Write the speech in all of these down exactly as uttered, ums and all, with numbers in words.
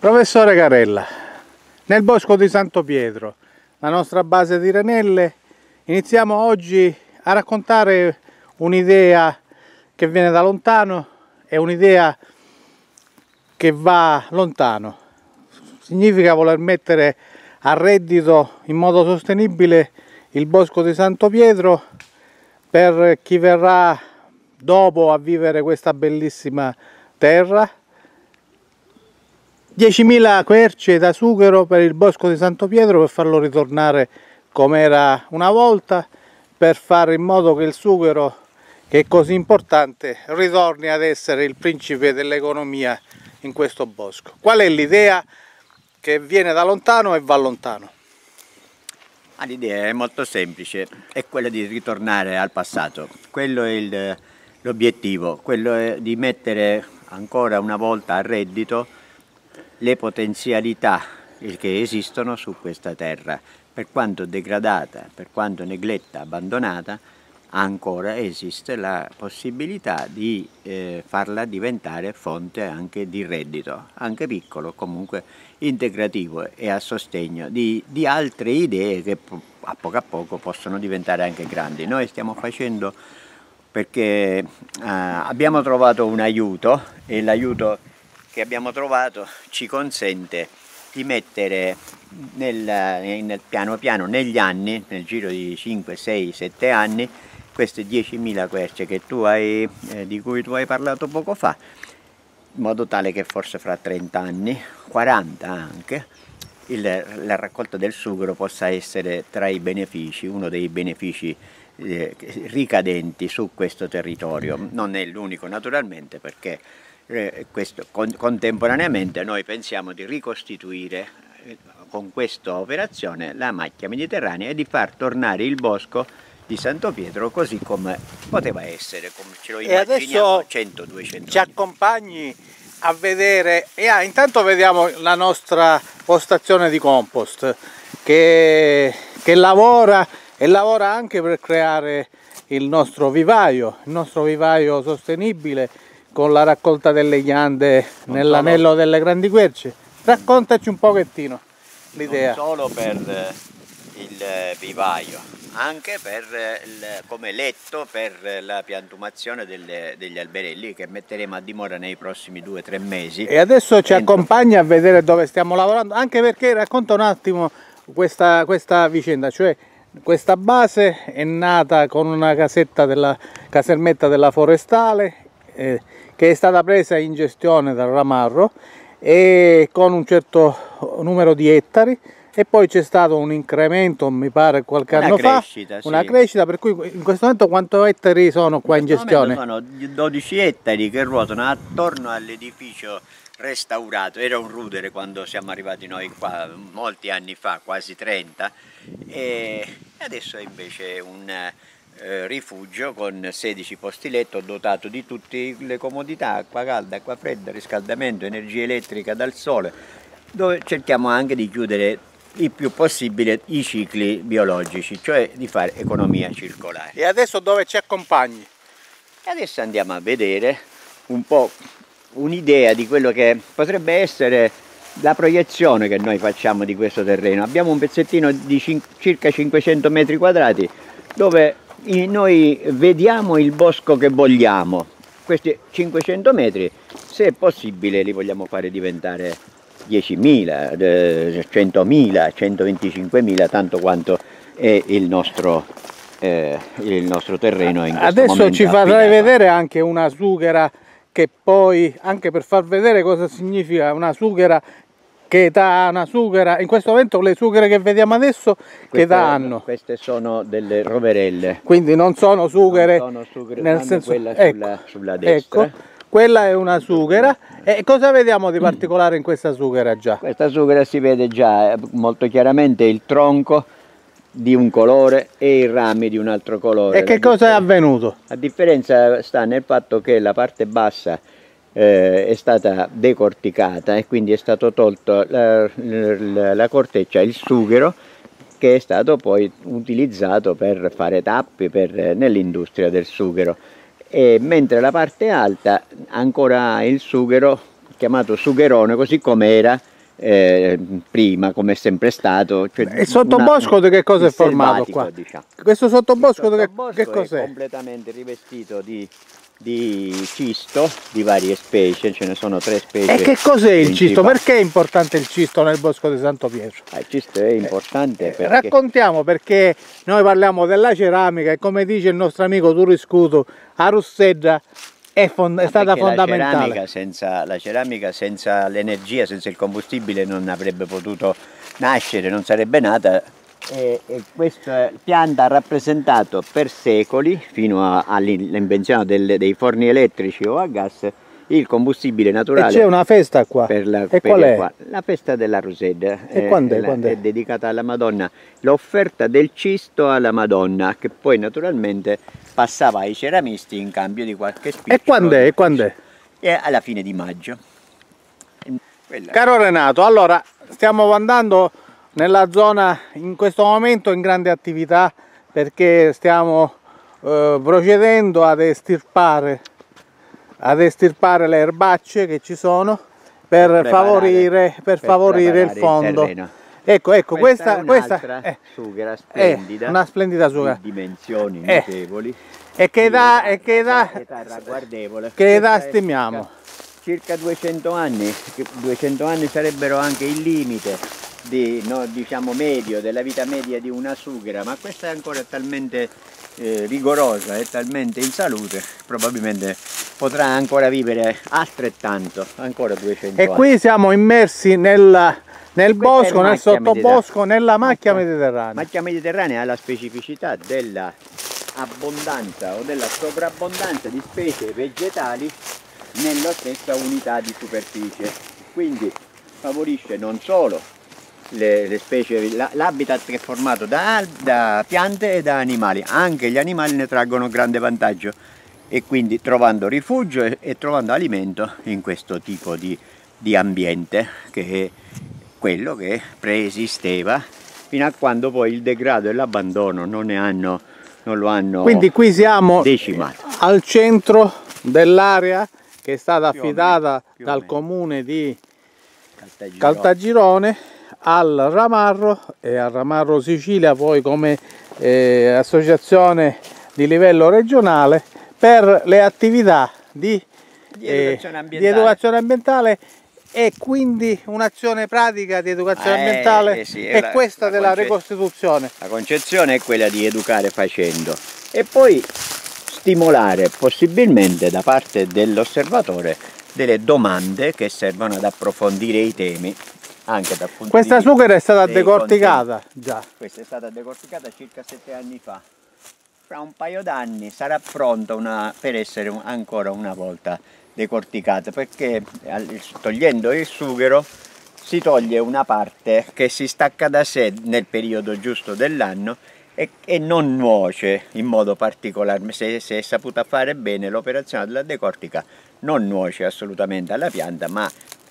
Professore Carella, nel bosco di Santo Pietro, la nostra base di Renelle, iniziamo oggi a raccontare un'idea che viene da lontano e un'idea che va lontano. Significa voler mettere a reddito in modo sostenibile il bosco di Santo Pietro per chi verrà dopo a vivere questa bellissima terra. diecimila querce da sughero per il bosco di Santo Pietro per farlo ritornare come era una volta, per fare in modo che il sughero, che è così importante, ritorni ad essere il principe dell'economia in questo bosco. Qual è l'idea che viene da lontano e va lontano? Ah, l'idea è molto semplice, è quella di ritornare al passato. Quello è l'obiettivo, quello è di mettere ancora una volta a reddito le potenzialità che esistono su questa terra. Per quanto degradata, per quanto negletta, abbandonata, ancora esiste la possibilità di eh, farla diventare fonte anche di reddito, anche piccolo, comunque integrativo e a sostegno di, di altre idee che a poco a poco possono diventare anche grandi. Noi stiamo facendo perché eh, abbiamo trovato un aiuto e l'aiuto che abbiamo trovato ci consente di mettere nel, nel piano piano negli anni, nel giro di cinque, sei, sette anni, queste diecimila querce che tu hai, eh, di cui tu hai parlato poco fa, in modo tale che forse fra trenta anni, quaranta anche, il, la raccolta del sughero possa essere tra i benefici, uno dei benefici eh, ricadenti su questo territorio. Non è l'unico naturalmente, perché eh, questo, con, contemporaneamente noi pensiamo di ricostituire eh, con questa operazione la macchia mediterranea e di far tornare il bosco di Santo Pietro così come poteva essere, come ce lo immaginiamo cento duecento anni. Ci accompagni a vedere, e ah, intanto vediamo la nostra postazione di compost che, che lavora e lavora anche per creare il nostro vivaio, il nostro vivaio sostenibile con la raccolta delle ghiande nell'anello delle grandi querce. Raccontaci un pochettino l'idea. Non solo per il vivaio, anche per il, come letto per la piantumazione delle, degli alberelli che metteremo a dimora nei prossimi due o tre mesi. E adesso ci Entro... accompagna a vedere dove stiamo lavorando, anche perché racconta un attimo questa, questa vicenda, cioè questa base è nata con una casetta della casermetta della forestale eh, che è stata presa in gestione dal Ramarro e con un certo numero di ettari. E poi c'è stato un incremento, mi pare qualche una anno crescita, fa, sì. una crescita, per cui in questo momento quanti ettari sono qua in, in gestione? Sono dodici ettari che ruotano attorno all'edificio restaurato. Era un rudere quando siamo arrivati noi qua molti anni fa, quasi trenta, e adesso è invece un eh, rifugio con sedici posti letto dotato di tutte le comodità, acqua calda, acqua fredda, riscaldamento, energia elettrica dal sole, dove cerchiamo anche di chiudere il più possibile i cicli biologici, cioè di fare economia circolare. E adesso dove ci accompagni? E adesso andiamo a vedere un po' un'idea di quello che potrebbe essere la proiezione che noi facciamo di questo terreno. Abbiamo un pezzettino di circa cinquecento metri quadrati dove noi vediamo il bosco che vogliamo. Questi cinquecento metri, se è possibile, li vogliamo fare diventare diecimila, centomila, centoventicinquemila, tanto quanto è il nostro, eh, il nostro terreno in questo Adesso momento ci farai affidato. vedere anche una sughera, che poi, anche per far vedere cosa significa una sughera, che età ha una sughera. In questo momento le sughere che vediamo adesso, queste, che età hanno? Queste sono delle roverelle. Quindi non sono sughere, non sono sughere, nel senso, quella ecco, sulla, sulla destra. Ecco. Quella è una sughera. E cosa vediamo di particolare in questa sughera già? Questa sughera si vede già molto chiaramente il tronco di un colore e i rami di un altro colore. E che cosa è avvenuto? La differenza sta nel fatto che la parte bassa eh, è stata decorticata e quindi è stato tolto la, la, la corteccia, il sughero, che è stato poi utilizzato per fare tappi nell'industria del sughero. E mentre la parte alta ancora il sughero, chiamato sugherone, così come era eh, prima, come è sempre stato. Cioè il sottobosco una, di che cosa è formato qua? Diciamo. Questo sottobosco, Il che, sottobosco che cos'è? è completamente rivestito di, di cisto di varie specie, ce ne sono tre specie. E che cos'è il principali. cisto? Perché è importante il cisto nel bosco di Santo Pietro? Ah, il cisto è importante eh, perché... Raccontiamo, perché noi parliamo della ceramica e, come dice il nostro amico Turiscuto, a Russedda è, fond è stata fondamentale. La ceramica, senza, la ceramica senza l'energia, senza il combustibile non avrebbe potuto nascere, non sarebbe nata. E, e questa pianta ha rappresentato per secoli, fino all'invenzione dei forni elettrici o a gas, il combustibile naturale. E c'è una festa qua. Per la, e per qual è? Qua. La festa della Rosedda. E è, quando è, è, quando è? è dedicata alla Madonna. L'offerta del cisto alla Madonna, che poi naturalmente passava ai ceramisti in cambio di qualche spicciolo. E quando è? E quando è? E alla fine di maggio. Quella. Caro Renato, allora stiamo andando nella zona in questo momento in grande attività, perché stiamo eh, procedendo ad estirpare ad estirpare le erbacce che ci sono per, per favorire, per per favorire il fondo. Il ecco, ecco, questa, questa, questa è sughera splendida, è una splendida sughera di dimensioni eh, notevoli e che età, e che età, ragguardevole. Che età stimiamo? Circa duecento anni, duecento anni sarebbero anche il limite di, no, diciamo medio, della vita media di una sughera, ma questa è ancora talmente eh, rigorosa e talmente in salute, probabilmente potrà ancora vivere altrettanto, ancora duecento e anni. E qui siamo immersi nel, nel bosco, nel sottobosco, nella macchia mediterranea. La macchia mediterranea ha la specificità della abbondanza o della sovrabbondanza di specie vegetali nella stessa unità di superficie, quindi favorisce non solo le, le specie, l'habitat che è formato da, da piante e da animali, anche gli animali ne traggono grande vantaggio, e quindi trovando rifugio e, e trovando alimento in questo tipo di, di ambiente, che è quello che preesisteva fino a quando poi il degrado e l'abbandono non ne hanno, non lo hanno Quindi qui siamo decimato. Al centro dell'area che è stata più affidata meno, dal comune di Caltagirone. Caltagirone al Ramarro e al Ramarro Sicilia, poi come eh, associazione di livello regionale per le attività di, di, educazione, eh, di educazione ambientale, e quindi un'azione pratica di educazione eh, ambientale eh sì, è la, questa la della conce... ricostituzione. La concezione è quella di educare facendo e poi stimolare possibilmente da parte dell'osservatore delle domande che servono ad approfondire i temi anche dal punto Questa di vista sughera è stata decorticata già. Questa è stata decorticata circa sette anni fa. Fra un paio d'anni sarà pronta una, per essere un, ancora una volta decorticata, perché togliendo il sughero si toglie una parte che si stacca da sé nel periodo giusto dell'anno e, e non nuoce in modo particolare. Se, se è saputa fare bene l'operazione della decortica, non nuoce assolutamente alla pianta, ma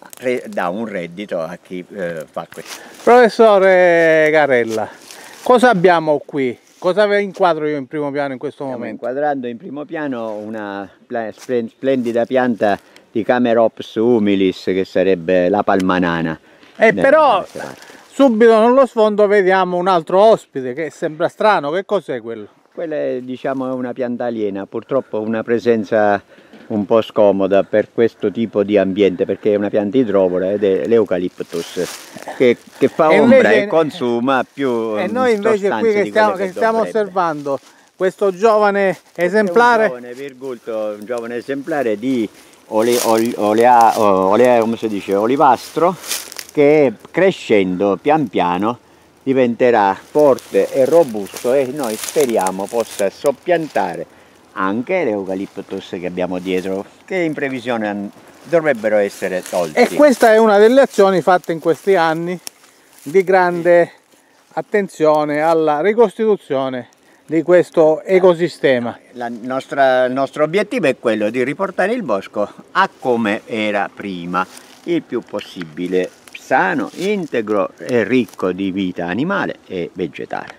dà un reddito a chi eh, fa questo. Professore Garella, cosa abbiamo qui? Cosa inquadro io in primo piano in questo Stiamo momento? inquadrando in primo piano una splendida pianta di Camerops humilis, che sarebbe la palmanana. E però subito nello sfondo vediamo un altro ospite che sembra strano. Che cos'è quello? Quella è, diciamo, è una pianta aliena, purtroppo una presenza un po' scomoda per questo tipo di ambiente, perché è una pianta idrovora ed è l'eucaliptus che, che fa e ombra invece, e consuma più e noi invece qui che stiamo, che stiamo osservando questo giovane esemplare, un giovane virgulto, un giovane esemplare di ole, ole, olea, olea, come si dice, olivastro, che crescendo pian piano diventerà forte e robusto e noi speriamo possa soppiantare anche l'eucaliptus che abbiamo dietro, che in previsione dovrebbero essere tolti. E questa è una delle azioni fatte in questi anni di grande attenzione alla ricostituzione di questo ecosistema. La nostra, il nostro obiettivo è quello di riportare il bosco a come era prima, il più possibile sano, integro e ricco di vita animale e vegetale.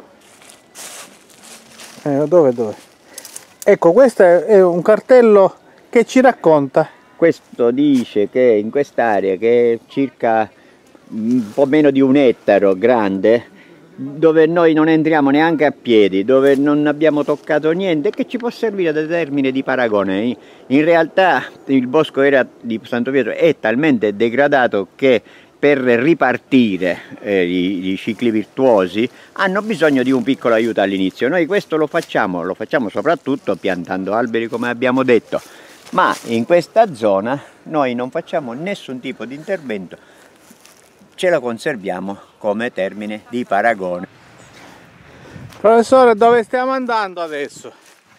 Eh, dove, dove? Ecco, questo è un cartello che ci racconta. Questo dice che in quest'area, che è circa un po' meno di un ettaro grande, dove noi non entriamo neanche a piedi, dove non abbiamo toccato niente, che ci può servire da termine di paragone. In realtà il bosco era di Santo Pietro è talmente degradato che per ripartire eh, i, i cicli virtuosi hanno bisogno di un piccolo aiuto all'inizio. Noi questo lo facciamo, lo facciamo soprattutto piantando alberi, come abbiamo detto, ma in questa zona noi non facciamo nessun tipo di intervento, ce la conserviamo come termine di paragone. Professore, dove stiamo andando adesso?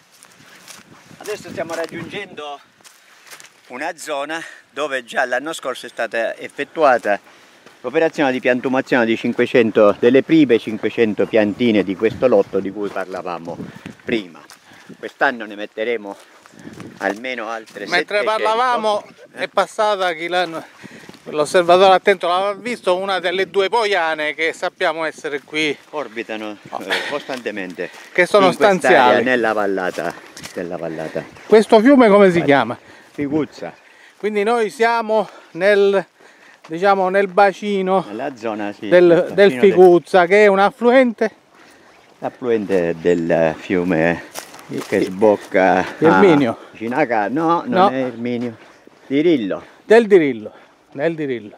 Adesso stiamo raggiungendo una zona dove già l'anno scorso è stata effettuata l'operazione di piantumazione di cinquecento, delle prime cinquecento piantine di questo lotto di cui parlavamo prima. Quest'anno ne metteremo almeno altre Mentre settecento. parlavamo è passata chi l'hanno... L'osservatore attento l'aveva visto, una delle due poiane che sappiamo essere qui. Orbitano eh, costantemente. Che sono in stanziali. Nella vallata, nella vallata. Questo fiume come si chiama? Figuzza. Quindi noi siamo nel, diciamo, nel bacino, Nella zona, sì, del, del Figuzza, del... che è un affluente? L'affluente del fiume che sbocca Erminio. a Cinaca. No, non no. è Erminio. Dirillo. Del Dirillo. Nel Dirillo.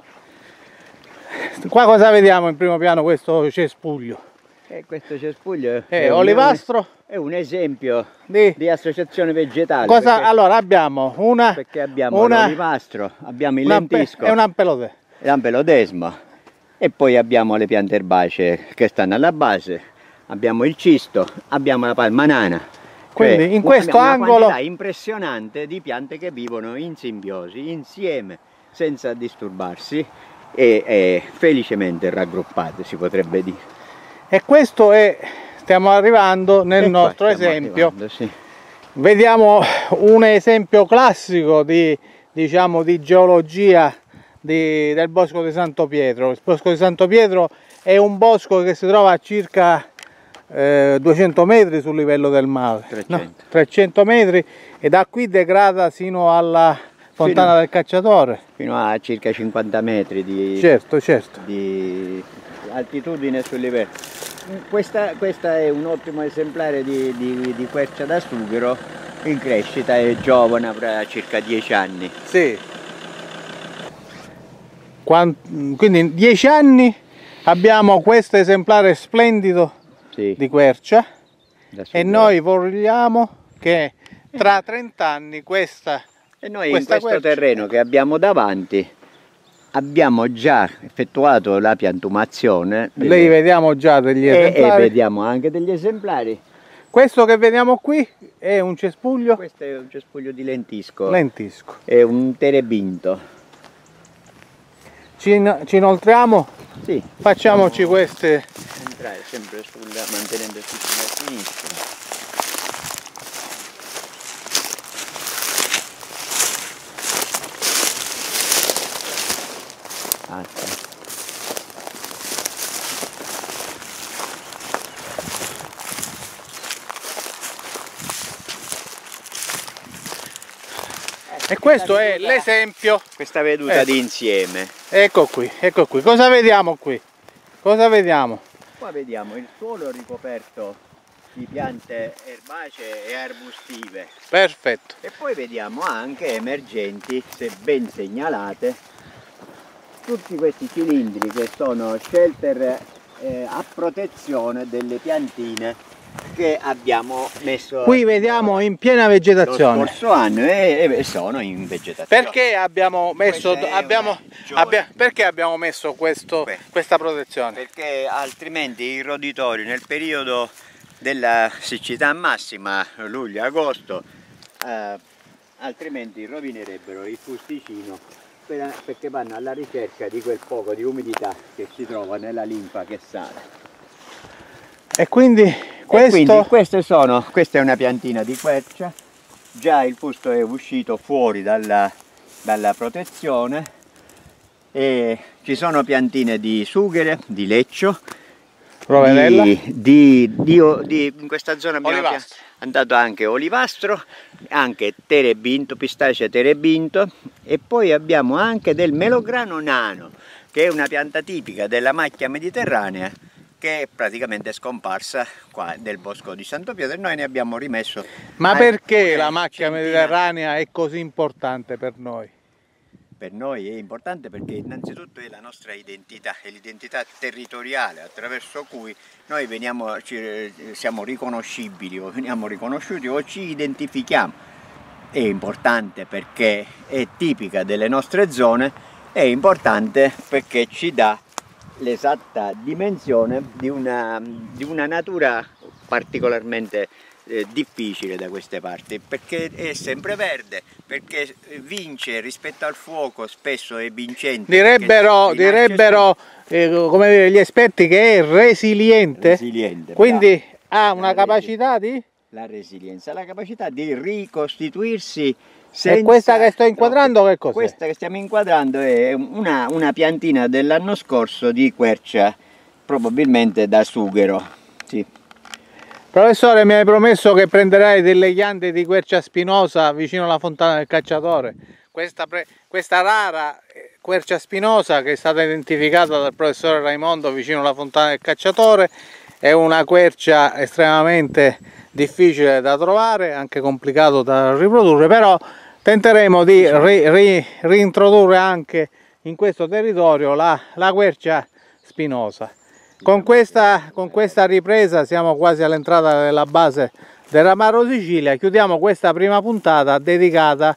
Qua cosa vediamo in primo piano? Questo cespuglio. E questo cespuglio è, è un, olivastro? È un esempio di, di associazione vegetale. Cosa, perché, allora abbiamo una... Perché abbiamo una, l'olivastro, abbiamo il una, lentisco. È un ampelode. L'ampelodesmo. E poi abbiamo le piante erbacee che stanno alla base. Abbiamo il cisto, abbiamo la palmanana. Quindi cioè, in questo una angolo... quantità impressionante di piante che vivono in simbiosi, insieme, senza disturbarsi e, e felicemente raggruppate, si potrebbe dire. E questo è, stiamo arrivando nel e nostro esempio, arrivando, sì. Vediamo un esempio classico di, diciamo, di geologia di, del bosco di Santo Pietro. Il bosco di Santo Pietro è un bosco che si trova a circa eh, duecento metri sul livello del mare, trecento. No, trecento metri, e da qui degrada sino alla Fontana fino, del Cacciatore. Fino a circa cinquanta metri di, certo, certo. di altitudine sul livello. Questa, questa è un ottimo esemplare di, di, di quercia da sughero in crescita, è giovane, avrà circa dieci anni. Sì. Quindi in dieci anni abbiamo questo esemplare splendido, sì, di quercia, e noi vogliamo che tra trenta anni questa E noi questa in questo quercia... terreno che abbiamo davanti abbiamo già effettuato la piantumazione. Delle... Lei vediamo già degli e, esemplari. E vediamo anche degli esemplari. Questo che vediamo qui è un cespuglio? Questo è un cespuglio di lentisco. Lentisco. È un terebinto. Ci, in... ci inoltriamo? Sì. Facciamoci queste... Entrare sempre sulla, mantenendosi sulla sinistra. E questo è l'esempio. Questa veduta ecco. di insieme. Ecco qui, ecco qui. Cosa vediamo qui? Cosa vediamo? Qua vediamo il suolo ricoperto di piante erbacee e arbustive. Perfetto. E poi vediamo anche emergenti, se ben segnalate, tutti questi cilindri che sono shelter eh, a protezione delle piantine che abbiamo messo. Qui vediamo in piena vegetazione. Lo scorso anno e, e sono in vegetazione. Perché abbiamo messo, abbiamo, abbia, perché abbiamo messo questo, questa protezione? Perché altrimenti i roditori nel periodo della siccità massima, luglio-agosto, eh, altrimenti rovinerebbero il fusticino, per, perché vanno alla ricerca di quel poco di umidità che si trova nella linfa che sale. E quindi questo... E quindi queste sono, questa è una piantina di quercia, già il fusto è uscito fuori dalla, dalla protezione, e ci sono piantine di sughere, di leccio, di, di, di, di in questa zona abbiamo Olivastro. andato anche olivastro, anche terebinto, pistacia terebinto, e poi abbiamo anche del melograno nano, che è una pianta tipica della macchia mediterranea, che è praticamente scomparsa qua del bosco di Santo Pietro, e noi ne abbiamo rimesso. Ma perché la macchia macchia mediterranea è così importante per noi? Per noi è importante perché innanzitutto è la nostra identità, è l'identità territoriale attraverso cui noi veniamo, ci, siamo riconoscibili o veniamo riconosciuti o ci identifichiamo. È importante perché è tipica delle nostre zone, è importante perché ci dà l'esatta dimensione di una, di una natura particolarmente eh, difficile da queste parti, perché è sempre verde, perché vince rispetto al fuoco, spesso è vincente. Direbbero, direbbero eh, come dire, gli esperti che è resiliente, resiliente quindi bravo. ha una La capacità di... La resilienza, la capacità di ricostituirsi. E questa che sto inquadrando che cos'è? Questa che stiamo inquadrando è una, una piantina dell'anno scorso di quercia, probabilmente da sughero. Sì. Professore, mi hai promesso che prenderai delle chiande di quercia spinosa vicino alla fontana del cacciatore. Questa, pre... questa rara quercia spinosa che è stata identificata dal professore Raimondo vicino alla fontana del cacciatore è una quercia estremamente difficile da trovare, anche complicato da riprodurre, però tenteremo di ri, ri, riintrodurre anche in questo territorio la, la quercia spinosa. Con questa, con questa ripresa siamo quasi all'entrata della base del Ramarro Sicilia. Chiudiamo questa prima puntata dedicata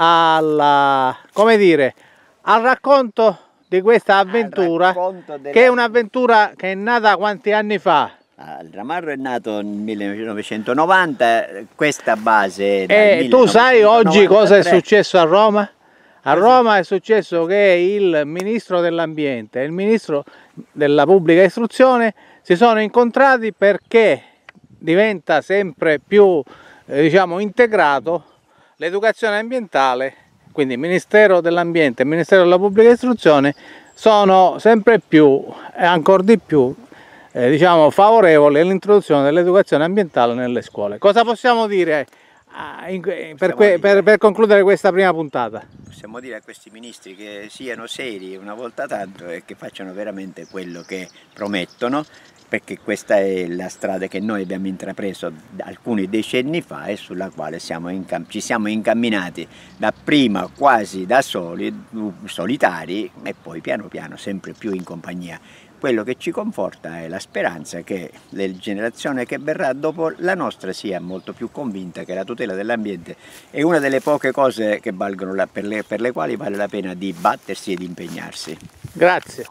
alla, come dire, al racconto di questa avventura, della... che è un'avventura che è nata quanti anni fa? Il Ramarro è nato nel millenovecentonovanta, questa base è E tu sai oggi cosa è successo a Roma? A Roma è successo che il ministro dell'ambiente e il ministro della pubblica istruzione si sono incontrati perché diventa sempre più eh, diciamo, integrato l'educazione ambientale, quindi il Ministero dell'Ambiente e il Ministero della Pubblica Istruzione sono sempre più e ancora di più eh, diciamo, favorevoli all'introduzione dell'educazione ambientale nelle scuole. Cosa possiamo dire ah, in, per, possiamo que, dire, per, per concludere questa prima puntata? Possiamo dire a questi ministri che siano seri una volta tanto e che facciano veramente quello che promettono, perché questa è la strada che noi abbiamo intrapreso alcuni decenni fa e sulla quale siamo ci siamo incamminati dapprima quasi da soli, solitari, e poi piano piano sempre più in compagnia. Quello che ci conforta è la speranza che la generazione che verrà dopo la nostra sia molto più convinta che la tutela dell'ambiente è una delle poche cose che valgono la, per, le, per le quali vale la pena di battersi e di impegnarsi. Grazie.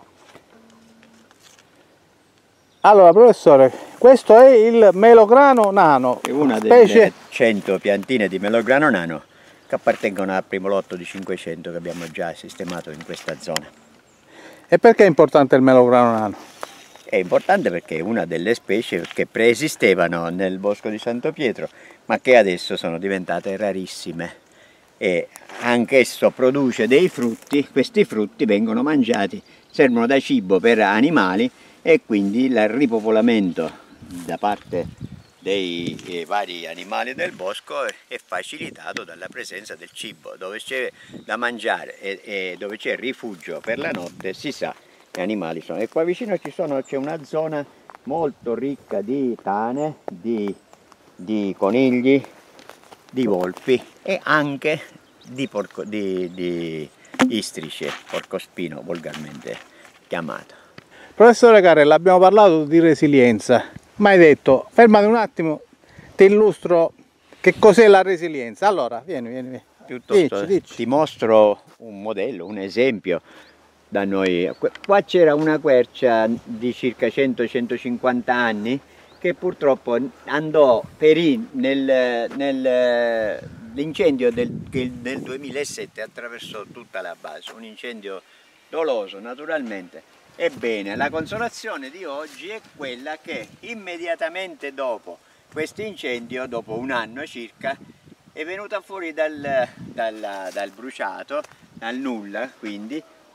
Allora professore, questo è il melograno nano. È una specie... delle cento piantine di melograno nano che appartengono al primo lotto di cinquecento che abbiamo già sistemato in questa zona. E perché è importante il melograno nano? È importante perché è una delle specie che preesistevano nel bosco di Santo Pietro, ma che adesso sono diventate rarissime. E anch'esso produce dei frutti, questi frutti vengono mangiati, servono da cibo per animali e quindi il ripopolamento da parte dei eh, vari animali del bosco è facilitato dalla presenza del cibo. Dove c'è da mangiare e, e dove c'è rifugio per la notte si sa che animali sono. E qua vicino c'è una zona molto ricca di tane, di, di conigli, di volpi e anche di, porco, di, di istrice, porcospino volgarmente chiamato. Professore Carella, abbiamo parlato di resilienza. Ma hai detto, fermati un attimo, ti illustro che cos'è la resilienza. Allora, vieni, vieni, vieni. Piuttosto, dici, dici. Ti mostro un modello, un esempio da noi. Qua c'era una quercia di circa cento centocinquanta anni che purtroppo andò, perì nel, nel l'incendio del, del duemilasette attraversò tutta la base, un incendio doloso naturalmente. Ebbene, la consolazione di oggi è quella che immediatamente dopo questo incendio, dopo un anno circa, è venuta fuori dal, dal, dal bruciato, dal nulla quindi,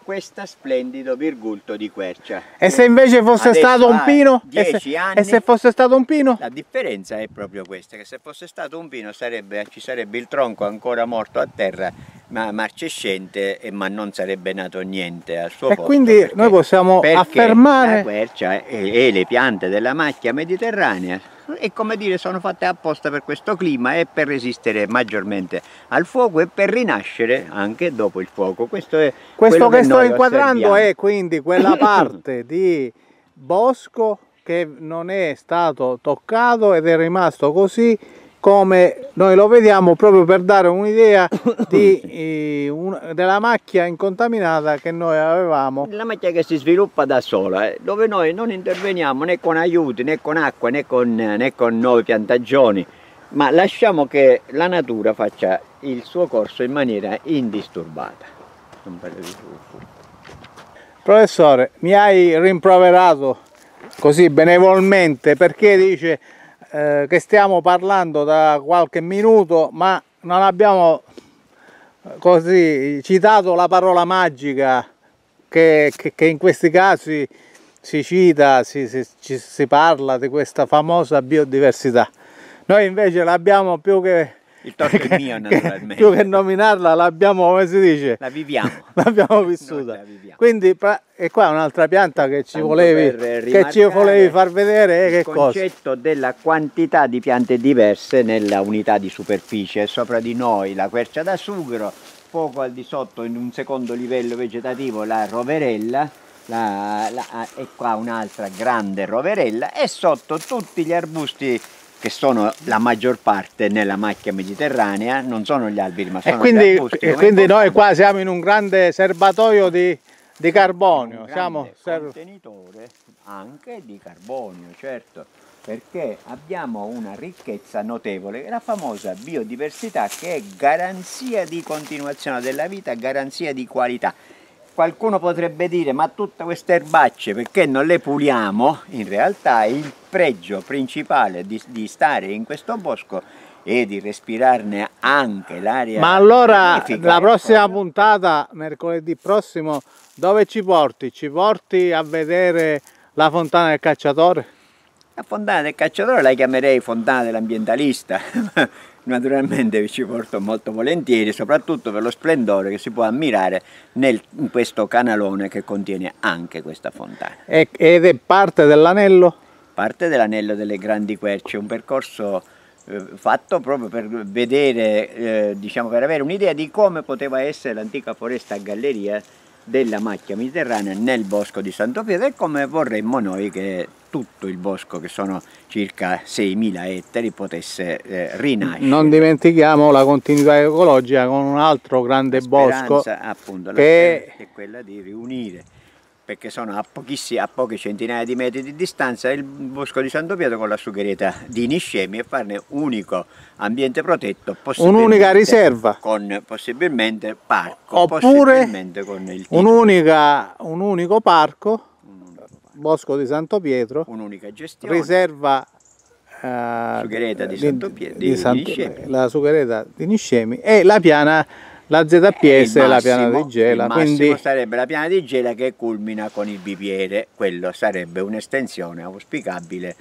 questo splendido virgulto di quercia. E se invece fosse Adesso stato un pino? E se, dieci anni, e se fosse stato un pino? La differenza è proprio questa, che se fosse stato un pino sarebbe, ci sarebbe il tronco ancora morto a terra, ma marcescente, e ma non sarebbe nato niente al suo e posto. Quindi perché, noi possiamo perché affermare... la quercia e, e le piante della macchia mediterranea, e come dire, sono fatte apposta per questo clima e per resistere maggiormente al fuoco e per rinascere anche dopo il fuoco. Questo è Questo che, che sto noi inquadrando osserviamo. è quindi quella parte di bosco che non è stato toccato ed è rimasto così come noi lo vediamo, proprio per dare un'idea di, eh, un, della macchia incontaminata che noi avevamo. La macchia che si sviluppa da sola, eh, dove noi non interveniamo né con aiuti, né con acqua, né con, né con nuove piantagioni, ma lasciamo che la natura faccia il suo corso in maniera indisturbata. Non parlo di tutto. Professore, mi hai rimproverato così benevolmente perché dice eh, che stiamo parlando da qualche minuto, ma non abbiamo così citato la parola magica che, che, che in questi casi si cita, si, si, ci, si parla di questa famosa biodiversità. Noi invece l'abbiamo più che... Il torto è mio, naturalmente. Più che nominarla, l'abbiamo, come si dice? La viviamo. L'abbiamo vissuta. La viviamo. Quindi, e qua è un'altra pianta che ci, volevi, che ci volevi far vedere. Eh, che il concetto cosa? Della quantità di piante diverse nella unità di superficie. Sopra di noi la quercia da sughero, poco al di sotto, in un secondo livello vegetativo, la roverella, la, la, e qua un'altra grande roverella, e sotto tutti gli arbusti che sono la maggior parte nella macchia mediterranea, non sono gli alberi ma sono e quindi, gli arbusti. E quindi noi qua siamo in un grande serbatoio di, di carbonio. Un siamo grande contenitore anche di carbonio, certo, perché abbiamo una ricchezza notevole, la famosa biodiversità, che è garanzia di continuazione della vita, garanzia di qualità. Qualcuno potrebbe dire, ma tutte queste erbacce perché non le puliamo? In realtà il pregio principale di, di stare in questo bosco e di respirarne anche l'aria. Ma allora la prossima puntata, mercoledì prossimo, dove ci porti? Ci porti a vedere la fontana del cacciatore? La fontana del cacciatore la chiamerei fontana dell'ambientalista. Naturalmente vi ci porto molto volentieri, soprattutto per lo splendore che si può ammirare nel, in questo canalone che contiene anche questa fontana. E, ed è parte dell'anello? Parte dell'anello delle Grandi Querce, un percorso eh, fatto proprio per vedere, eh, diciamo, per avere un'idea di come poteva essere l'antica foresta a galleria della macchia mediterranea nel bosco di Santo Pietro, e come vorremmo noi che tutto il bosco, che sono circa seimila ettari, potesse eh, rinascere. Non dimentichiamo la continuità ecologica con un altro grande la bosco, appunto, la che è quella di riunire, perché sono a, a poche centinaia di metri di distanza, il bosco di Santo Pietro con la sughereta di Niscemi, e farne unico ambiente protetto, un'unica riserva, con possibilmente parco, oppure possibilmente con il un, unica, un unico parco, bosco di Santo Pietro, un'unica gestione, riserva uh, sughereta di Santo Pietro, di, di Santo, di Niscemi. la sughereta di Niscemi, e la piana, la Z P S, la piana di Gela. Il massimo quindi sarebbe la piana di Gela, che culmina con il bipiere. Quello sarebbe un'estensione auspicabile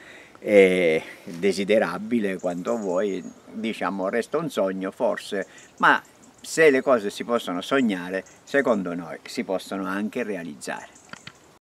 e desiderabile quanto vuoi, diciamo, resta un sogno forse, ma se le cose si possono sognare, secondo noi si possono anche realizzare.